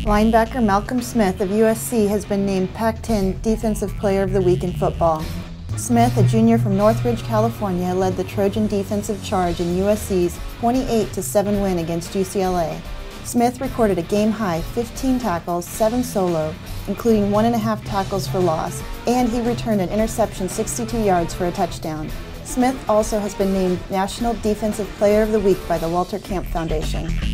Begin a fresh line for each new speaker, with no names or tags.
Linebacker Malcolm Smith of USC has been named Pac-10 Defensive Player of the Week in football. Smith, a junior from Northridge, California, led the Trojan defensive charge in USC's 28-7 win against UCLA. Smith recorded a game-high 15 tackles, 7 solo, including 1.5 tackles for loss, and he returned an interception 62 yards for a touchdown. Smith also has been named National Defensive Player of the Week by the Walter Camp Foundation.